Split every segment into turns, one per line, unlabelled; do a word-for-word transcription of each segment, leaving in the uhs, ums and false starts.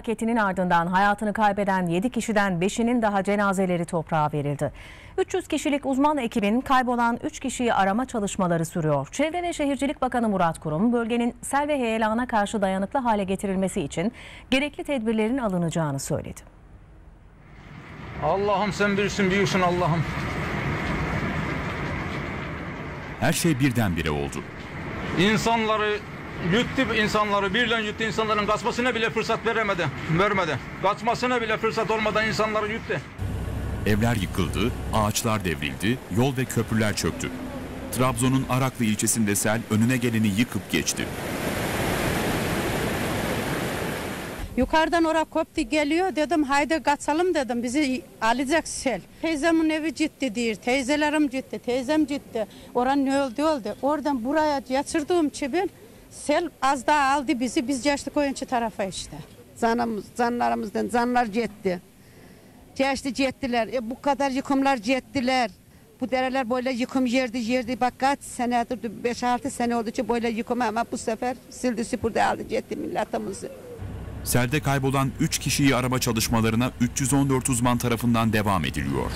Felaketinin ardından hayatını kaybeden yedi kişiden beşinin daha cenazeleri toprağa verildi. üç yüz kişilik uzman ekibin kaybolan üç kişiyi arama çalışmaları sürüyor. Çevre ve Şehircilik Bakanı Murat Kurum, bölgenin sel ve heyelana karşı dayanıklı hale getirilmesi için gerekli tedbirlerin alınacağını söyledi.
Allah'ım sen bilirsin, büyüksün Allah'ım.
Her şey birdenbire oldu.
İnsanları yuttu, insanları birden yuttu, insanların kaçmasına bile fırsat veremedi, vermedi. Kaçmasına bile fırsat olmadan insanları yuttu.
Evler yıkıldı, ağaçlar devrildi, yol ve köprüler çöktü. Trabzon'un Araklı ilçesinde sel önüne geleni yıkıp geçti.
Yukarıdan oraya koptu geliyor, dedim haydi kaçalım dedim, bizi alacak sel. Teyzemin evi ciddi değil, teyzelerim ciddi, teyzem ciddi. Oran ne oldu oldu. Oradan buraya yatırdığım çibil sel az daha aldı bizi, biz geçtik oyuncu tarafa işte.
Canımız, canlarımızdan canlar ciddi. Geçti ciddiler, e, bu kadar yıkımlar ciddiler. Bu dereler böyle yıkım yerdi yerdi, bak kaç senedir, beş altı sene oldu ki böyle yıkım ama bu sefer sildi süpürdü aldı ciddi milletimizi.
Selde kaybolan üç kişiyi arama çalışmalarına üç yüz on dört uzman tarafından devam ediliyor.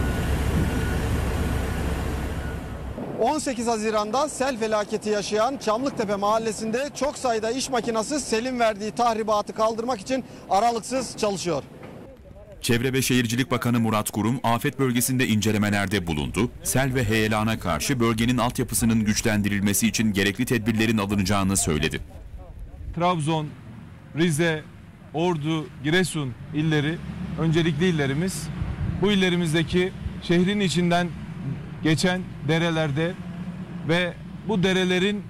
on sekiz Haziran'da sel felaketi yaşayan Çamlıktepe mahallesinde çok sayıda iş makinesi selin verdiği tahribatı kaldırmak için aralıksız çalışıyor.
Çevre ve Şehircilik Bakanı Murat Kurum afet bölgesinde incelemelerde bulundu. Sel ve heyelana karşı bölgenin altyapısının güçlendirilmesi için gerekli tedbirlerin alınacağını söyledi.
Trabzon, Rize, Ordu, Giresun illeri öncelikli illerimiz. Bu illerimizdeki şehrin içinden geçen derelerde ve bu derelerin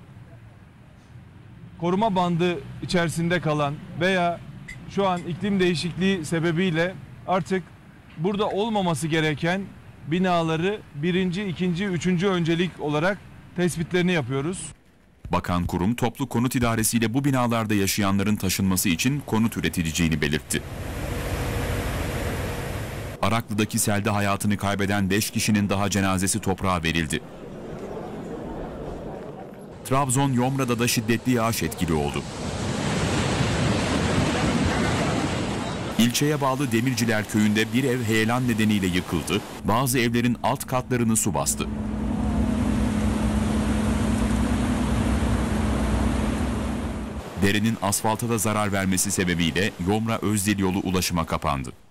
koruma bandı içerisinde kalan veya şu an iklim değişikliği sebebiyle artık burada olmaması gereken binaları birinci, ikinci, üçüncü öncelik olarak tespitlerini yapıyoruz.
Bakan Kurum, Toplu Konut İdaresi ile bu binalarda yaşayanların taşınması için konut üretileceğini belirtti. Araklı'daki selde hayatını kaybeden beş kişinin daha cenazesi toprağa verildi. Trabzon, Yomra'da da şiddetli yağış etkili oldu. İlçeye bağlı Demirciler Köyü'nde bir ev heyelan nedeniyle yıkıldı, bazı evlerin alt katlarını su bastı. Derenin asfalta da zarar vermesi sebebiyle Yomra-Özdil yolu ulaşıma kapandı.